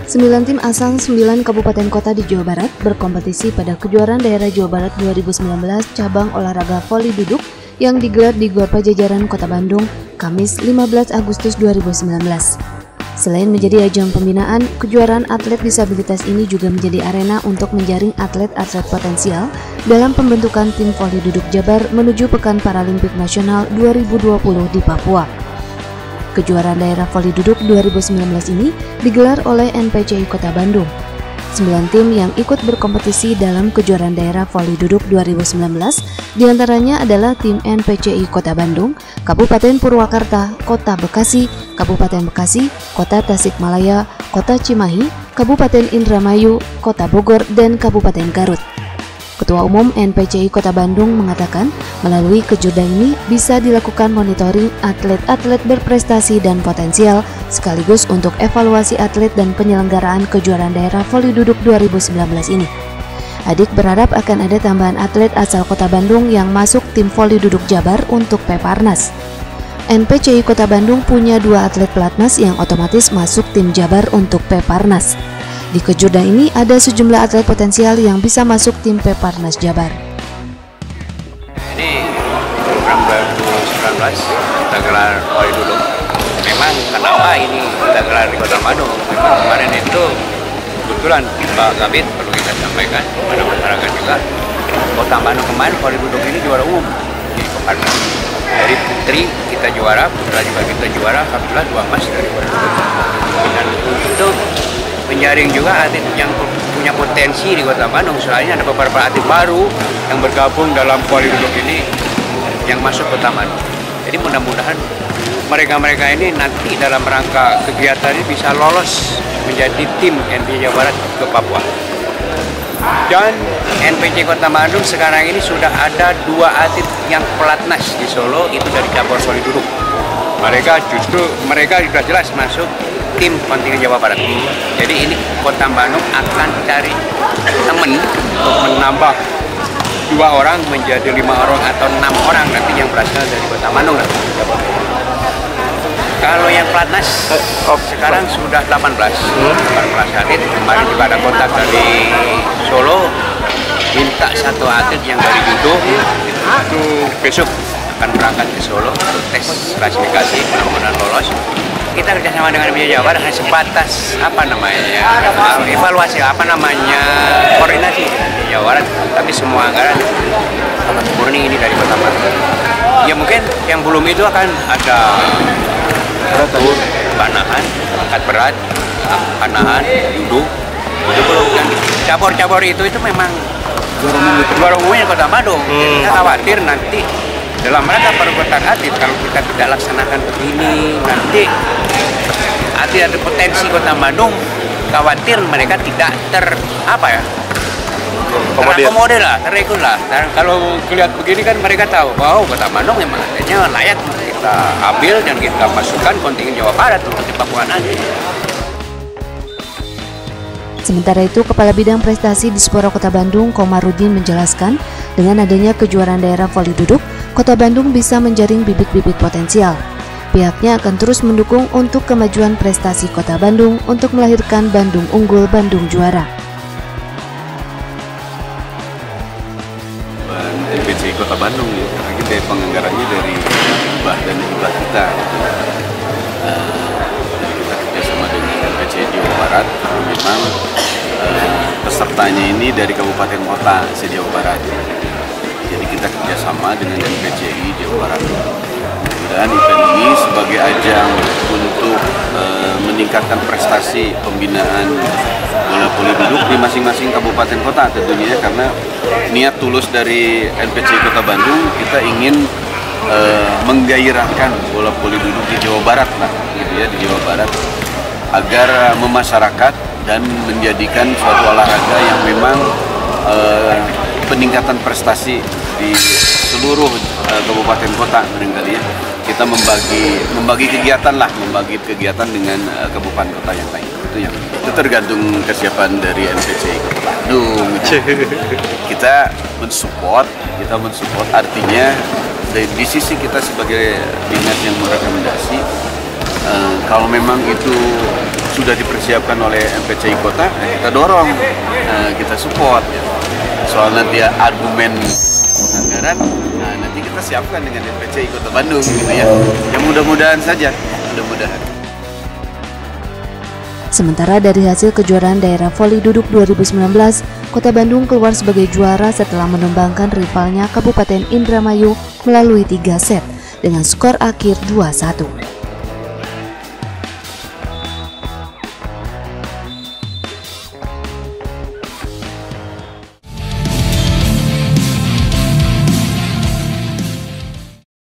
9 tim asal 9 kabupaten kota di Jawa Barat berkompetisi pada kejuaraan daerah Jawa Barat 2019 cabang olahraga voli duduk yang digelar di Gor Pajajaran Kota Bandung, Kamis 15 Agustus 2019. Selain menjadi ajang pembinaan, kejuaraan atlet disabilitas ini juga menjadi arena untuk menjaring atlet-atlet potensial dalam pembentukan tim voli duduk Jabar menuju Pekan Paralimpik Nasional 2020 di Papua. Kejuaraan daerah voli duduk 2019 ini digelar oleh NPCI Kota Bandung. 9 tim yang ikut berkompetisi dalam kejuaraan daerah voli duduk 2019 diantaranya adalah tim NPCI Kota Bandung, Kabupaten Purwakarta, Kota Bekasi, Kabupaten Bekasi, Kota Tasikmalaya, Kota Cimahi, Kabupaten Indramayu, Kota Bogor, dan Kabupaten Garut. Ketua Umum NPCI Kota Bandung mengatakan melalui kejurda ini bisa dilakukan monitoring atlet-atlet berprestasi dan potensial sekaligus untuk evaluasi atlet dan penyelenggaraan kejuaraan daerah voli duduk 2019 ini. Adik berharap akan ada tambahan atlet asal Kota Bandung yang masuk tim voli duduk Jabar untuk Peparnas. NPCI Kota Bandung punya 2 atlet pelatnas yang otomatis masuk tim Jabar untuk Peparnas. Di kejurda ini ada sejumlah atlet potensial yang bisa masuk tim Peparnas Jabar. Ini program 2019 kita gelar voli duduk. Memang kenapa ini kita gelar di Kota Bandung? Memang kemarin itu kebetulan Pak Kabit perlu kita sampaikan kepada masyarakat juga. Kota Bandung kemarin voli duduk ini juara umum di Peparnas. Dari putri kita juara, putra juga kita juara, alhamdulillah 2 emas dari voli duduk. Dan untuk menjaring juga atlet yang punya potensi di Kota Bandung. Soalnya ada beberapa atlet baru yang bergabung dalam voli duduk ini yang masuk Kota Bandung. Jadi mudah-mudahan mereka-mereka ini nanti dalam rangka kegiatan ini bisa lolos menjadi tim NPC Jawa Barat ke Papua. Dan NPC Kota Bandung sekarang ini sudah ada 2 atlet yang pelatnas di Solo, itu dari cabur voli duduk. Mereka sudah jelas masuk tim kontingen Jawa Barat. Jadi ini Kota Bandung akan cari teman untuk menambah 2 orang menjadi 5 orang atau 6 orang nanti yang berasal dari Kota Bandung. Kalau yang pelatnas sekarang sudah 18 atlet. Kemarin juga ada kontak dari Solo minta 1 atlet yang dari duduk itu besok akan berangkat ke Solo untuk tes klasifikasi, mudah-mudahan lolos. Kita kerjasama dengan NPC Jawa Barat hanya sebatas evaluasi koordinasi Jawa Barat, tapi semua anggaran murni ini dari Kota Bandung. Ya mungkin yang belum itu akan ada panahan, angkat berat, panahan, duduk. Itu belum. Dan cabur-cabur itu memang juara umumnya Kota Bandung. Jadi kita khawatir nanti dalam rangka perkuatan atlet kalau kita tidak laksanakan begini, nanti atlet ada potensi Kota Bandung, khawatir mereka tidak terakomodir lah, terekun lah. Dan kalau lihat begini kan mereka tahu bahwa Kota Bandung memang atletnya layak kita ambil dan kita masukkan kontingen Jawa Barat untuk di Papua nanti. Sementara itu, Kepala Bidang Prestasi Dispora Kota Bandung, Komarudin menjelaskan, dengan adanya kejuaraan daerah voli duduk, Kota Bandung bisa menjaring bibit-bibit potensial. Pihaknya akan terus mendukung untuk kemajuan prestasi Kota Bandung untuk melahirkan Bandung unggul, Bandung juara. NPCI Kota Bandung ya, karena dari penganggarannya dari dan hibah kita. Kita kerjasama dengan NPCI Jawa Barat, memang pesertanya ini dari kabupaten kota se-Jawa Barat. Jadi kita kerjasama dengan NPCI Jawa Barat. Mudah-mudahan event ini sebagai ajang untuk meningkatkan prestasi pembinaan bola voli duduk di masing-masing kabupaten kota tentunya, karena niat tulus dari NPCI Kota Bandung, kita ingin menggairahkan bola voli duduk di Jawa Barat lah, gitu ya, di Jawa Barat, agar memasyarakat dan menjadikan suatu olahraga yang memang peningkatan prestasi di seluruh kabupaten kota barangkali ya. Kita membagi kegiatan dengan kabupaten kota yang lain. Itu tergantung kesiapan dari NPCI Kota Bandung. Kita mensupport artinya di sisi kita sebagai dinas yang merekomendasi, kalau memang itu sudah dipersiapkan oleh MPCI Kota, kita dorong, kita support. Ya. Soal nanti argumen anggaran, nanti kita siapkan dengan MPCI Kota Bandung, gitu ya. Ya mudah-mudahan saja, mudah-mudahan. Sementara dari hasil kejuaraan daerah voli duduk 2019, Kota Bandung keluar sebagai juara setelah menumbangkan rivalnya Kabupaten Indramayu melalui 3 set dengan skor akhir 2-1.